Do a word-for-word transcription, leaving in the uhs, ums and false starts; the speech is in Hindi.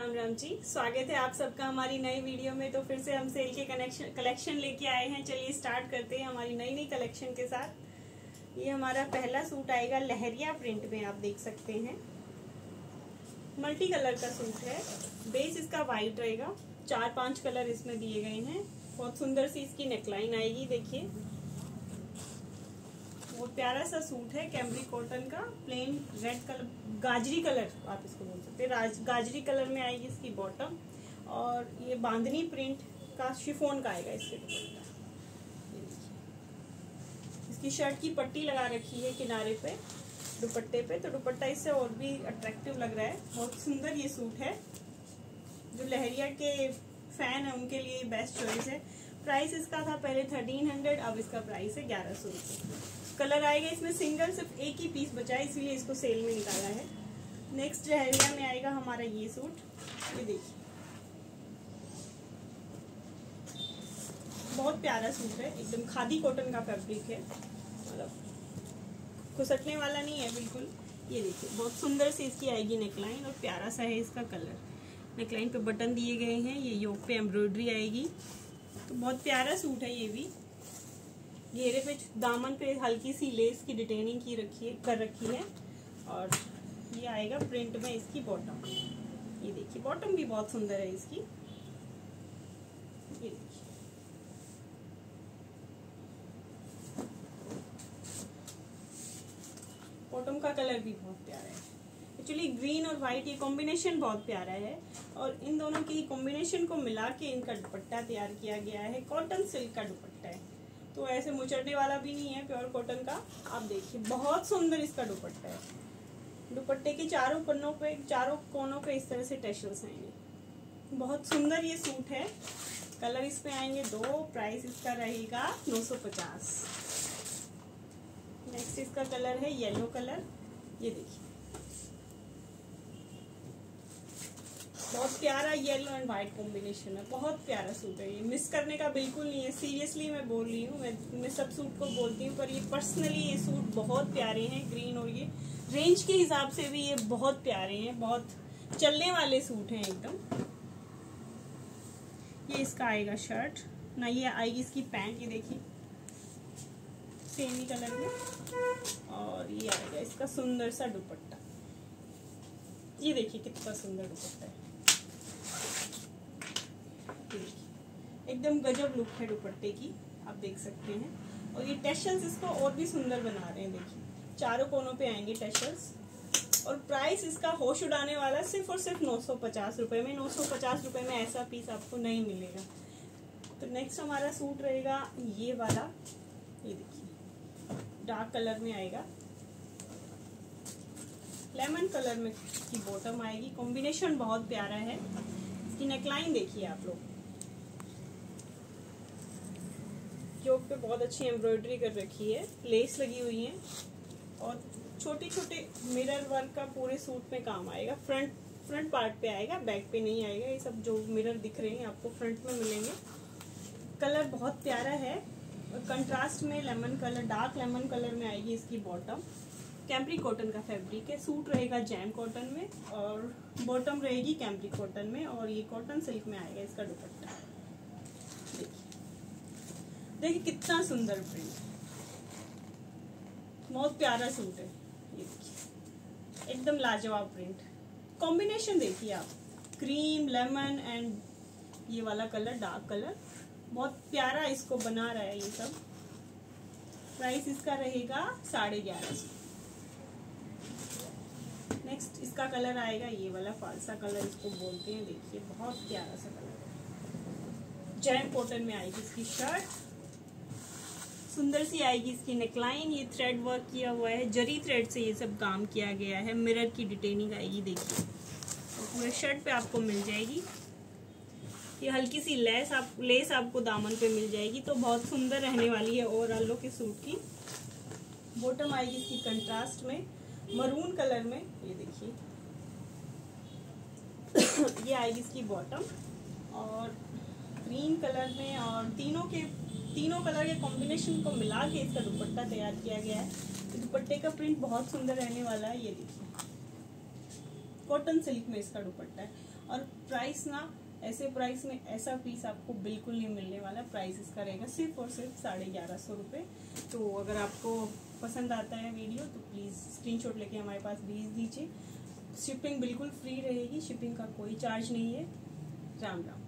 राम राम जी। स्वागत है आप सबका हमारी नई वीडियो में। तो फिर से हम सेल के कनेक्शन कलेक्शन लेके आए हैं। चलिए स्टार्ट करते हैं हमारी नई नई कलेक्शन के साथ। ये हमारा पहला सूट आएगा लहरिया प्रिंट में, आप देख सकते हैं। मल्टी कलर का सूट है। बेस इसका वाइट रहेगा, चार पांच कलर इसमें दिए गए हैं। बहुत सुंदर सी इसकी नेकलाइन आएगी, देखिए बहुत प्यारा सा सूट है। कैमरिक कॉटन का प्लेन रेड कलर, गाजरी कलर आप इसको बोल सकते हैं। गाजरी कलर में आएगी इसकी बॉटम, और ये बांधनी प्रिंट का शिफॉन का आएगा इसके दुपट्टा। इसकी शर्ट की पट्टी लगा रखी है किनारे पे दुपट्टे पे, तो दुपट्टा इससे और भी अट्रैक्टिव लग रहा है। बहुत सुंदर ये सूट है। जो लहरिया के फैन है उनके लिए बेस्ट चॉइस है। प्राइस इसका था पहले थर्टीन हंड्रेड, अब इसका प्राइस है ग्यारह सौ रुपये। कलर आएगा इसमें सिंगल, सिर्फ एक ही पीस बचा है इसीलिए इसको सेल में निकाला है। नेक्स्ट लहरिया में आएगा हमारा ये सूट, ये देखिए बहुत प्यारा सूट है। एकदम खादी कॉटन का फैब्रिक है, मतलब खुसकने वाला नहीं है बिल्कुल। ये देखिए बहुत सुंदर सी इसकी आएगी नेकलाइन, और प्यारा सा है इसका कलर। नेकलाइन पे बटन दिए गए हैं, ये योक पे एम्ब्रॉयडरी आएगी। तो बहुत प्यारा सूट है ये भी। घेरे पे दामन पे हल्की सी लेस की डिटेनिंग की रखी है कर रखी है, और ये आएगा प्रिंट में इसकी बॉटम। ये देखिए बॉटम भी बहुत सुंदर है इसकी। ये देखिए बॉटम का कलर भी बहुत प्यारा है। एक्चुअली ग्रीन और व्हाइट ये कॉम्बिनेशन बहुत प्यारा है, और इन दोनों की कॉम्बिनेशन को मिला के इनका दुपट्टा तैयार किया गया है। कॉटन सिल्क का दुपट्टा है, तो ऐसे मुचड़ने वाला भी नहीं है, प्योर कॉटन का। आप देखिए बहुत सुंदर इसका दुपट्टा है। दुपट्टे के चारों पन्नों पे, चारों कोनों पे इस तरह से टैशल्स आएंगे। बहुत सुंदर ये सूट है। कलर इसमें आएंगे दो। प्राइस इसका रहेगा नौ सौ पचास। नेक्स्ट इसका कलर है येलो कलर। ये देखिए बहुत प्यारा येलो एंड व्हाइट कॉम्बिनेशन है। बहुत प्यारा सूट है, ये मिस करने का बिल्कुल नहीं है। सीरियसली मैं बोल रही हूँ, मैं मैं सब सूट को बोलती हूँ, पर ये पर्सनली ये सूट बहुत प्यारे हैं। ग्रीन और ये रेंज के हिसाब से भी ये बहुत प्यारे हैं, बहुत चलने वाले सूट हैं एकदम। ये इसका आएगा शर्ट ना, ये आएगी इसकी पैंट। ये देखिए सेम ही कलर में, और ये आएगा इसका सुंदर सा दुपट्टा। ये देखिए कितना सुंदर दुपट्टा है, एकदम गजब लुक है दुपट्टे की, आप देख सकते हैं। और ये टैशल्स इसको और भी सुंदर बना रहे हैं। देखिए चारों कोनों पे आएंगे टैशल्स, और प्राइस इसका होश उड़ाने वाला सिर्फ और सिर्फ नौ सौ पचास रुपए में। नौ सौ पचास रुपए में ऐसा पीस आपको नहीं मिलेगा। तो नेक्स्ट हमारा सूट रहेगा ये वाला। ये देखिए डार्क कलर में आएगा, लेमन कलर में की बॉटम आएगी। कॉम्बिनेशन बहुत प्यारा है। इसकी नेकलाइन देखिए आप लोग, योक पे बहुत अच्छी एम्ब्रॉयडरी कर रखी है, लेस लगी हुई है, और छोटे छोटे मिरर वर्क का पूरे सूट में काम आएगा। फ्रंट फ्रंट पार्ट पे आएगा, बैक पे नहीं आएगा। ये सब जो मिरर दिख रहे हैं आपको फ्रंट में मिलेंगे। कलर बहुत प्यारा है, और कंट्रास्ट में lemon colour, dark lemon colour में आएगी इसकी बॉटम। कैमरिक कॉटन का फैब्रिक है। सूट रहेगा जैम कॉटन में, और बॉटम रहेगी कैमरिक कॉटन में, और ये कॉटन सिल्क में आएगा इसका दुपट्टा। देखिए देखिए कितना सुंदर प्रिंट, बहुत प्यारा सूट है। ये देखिए एकदम लाजवाब प्रिंट। कॉम्बिनेशन देखिए आप, क्रीम, लेमन एंड ये वाला कलर डार्क कलर, बहुत प्यारा इसको बना रहा है ये सब। प्राइस इसका रहेगा साढ़े ग्यारह सौ। नेक्स्ट इसका कलर आएगा ये वाला, फालसा कलर इसको बोलते हैं। देखिए बहुत प्यारा सा कलर है। जैम कॉटन में आएगी इसकी शर्ट, सुंदर सी आएगी इसकी नेकलाइन। ये थ्रेड वर्क किया हुआ है, जरी थ्रेड से ये सब काम किया गया है। मिरर की डिटेनिंग आएगी देखिए, और पूरे शर्ट पे आपको मिल जाएगी। ये हल्की सी लेस आप लेस आपको दामन पे मिल जाएगी, तो बहुत सुंदर रहने वाली है ओवरऑल लुक इस सूट की। बॉटम आएगी इसकी कंट्रास्ट में मरून कलर में। ये देखिए ये आएगी इसकी बॉटम, और ग्रीन कलर में, और तीनों के तीनों कलर के कॉम्बिनेशन को मिला के इसका दुपट्टा तैयार किया गया है। दुपट्टे का प्रिंट बहुत सुंदर रहने वाला है। ये देखिए कॉटन सिल्क में इसका दुपट्टा है, और प्राइस ना, ऐसे प्राइस में ऐसा पीस आपको बिल्कुल नहीं मिलने वाला। प्राइस इसका रहेगा सिर्फ और सिर्फ साढ़े ग्यारह सौ रुपये। तो अगर आपको पसंद आता है वीडियो तो प्लीज़ स्क्रीनशॉट लेके हमारे पास भेज दीजिए। शिपिंग बिल्कुल फ्री रहेगी, शिपिंग का कोई चार्ज नहीं है। राम राम।